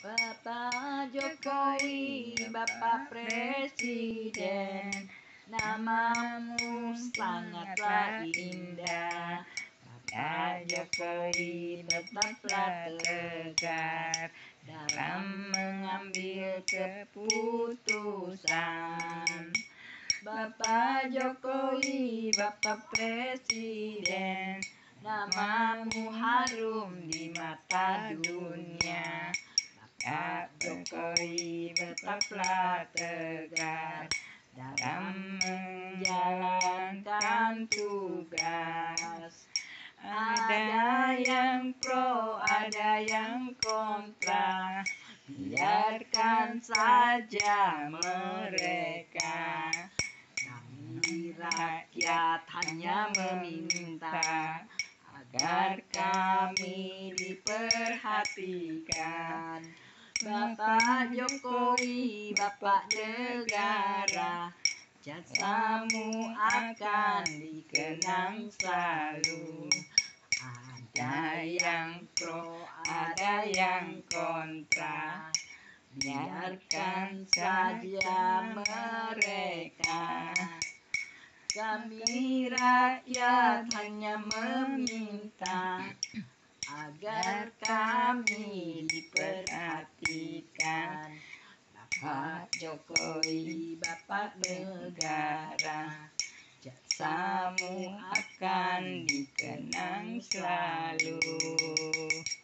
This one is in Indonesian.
Bapak Jokowi, Bapak Presiden, namamu sangatlah indah. Bapak Jokowi tetaplah tegar dalam mengambil keputusan. Bapak Jokowi, Bapak Presiden, namamu harum di mata dunia. Bapak Jokowi tetaplah tegar dalam menjalankan tugas. Ada yang pro, ada yang kontra, biarkan saja mereka. Kami rakyat hanya meminta agar kami diperhatikan. Bapak Jokowi, Bapak negara, jasamu akan dikenang selalu. Ada yang pro, ada yang kontra, biarkan saja mereka. Kami rakyat hanya meminta agar kami diperhatikan. Bapak Jokowi, Bapak negara, jasamu akan dikenang selalu.